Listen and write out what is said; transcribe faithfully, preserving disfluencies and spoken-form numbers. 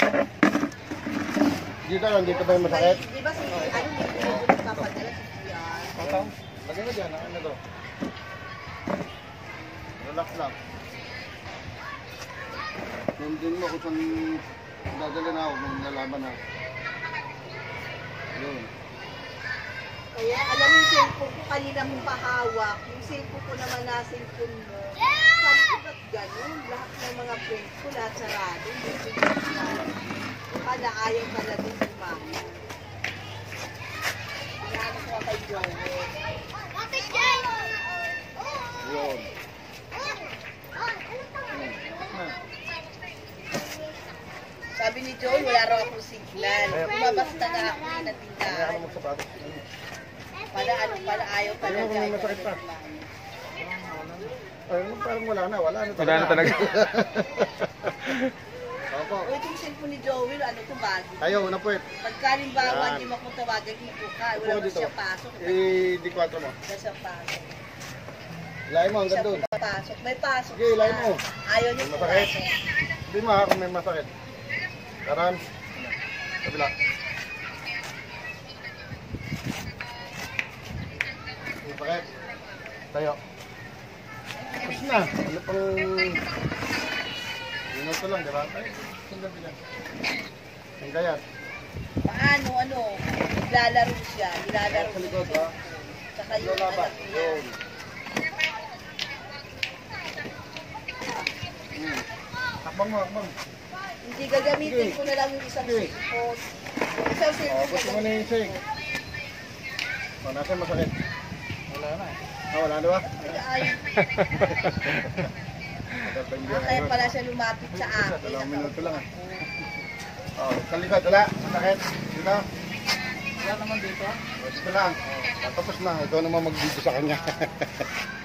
Dito lang, dito ba yung masakit? Di ba si, ano, hindi ko nagpapadala si Kuya. Patang, lagay mo dyan, ano to? Relax lang. Nandun mo kung saan dadalhin ako kung nalaman na. Yun. Kaya alam mo yung cellphone ko kanina mong pahawak, yung cellphone ko naman na cellphone mo. Sabi ko ba't ganun? Lahat ng mga friends ko, lahat sarado. Kala ayaw pala din si Mama. Kailangan ko kay Joey. Yun. Sabi ni Joey, wala raw akong signal. Kumabas na nga ako yung Kaya natindahan. ako magsapatos. Pala ano, pala ayaw pala Ayaw ko ayaw masakit pala pa. ni Mama. Ay, parang wala na, wala na talaga. Wala na talaga. Opo. O itong cellphone ni Joey, ano ito bago? Tayo, una po eh. Pagkalimbawa, Yan. hindi mo akong tawagan dito ka. Upo Wala mo dito. siya pasok. Eh, di kwatro mo. Wala siya pasok. Lain mo hanggang Siya doon. papasok. May pasok Sige, lain mo. Ayaw niya May masakit. pumasok. Hindi mo ha, kung may masakit. Karan. Kabila. May sakit. Tayo. Tapos na. Ano pang... Minuto lang, di ba? Ay, sundan ka dyan. Ang gayat. Paano, ano? Nilalaro siya. Nilalaro Sa likod, ha? Tsaka yung Lola ba? anak niya. Yun. Hmm. Hakbang mo, hakbang. Hindi gagamitin Sige. ko na lang yung isang Sige. cellphone. Yung isang O, cellphone gusto mo na yung sing. O, nasa masakit? Wala na. Ah, wala na ba? Ayaw. Ah, kaya pala siya lumapit sa akin. Dalawang minuto lang ah. Oh, sa likod, wala. Masakit. Dito. Wala naman dito. O, dito lang. O, tapos na. Ikaw naman mag-video sa kanya.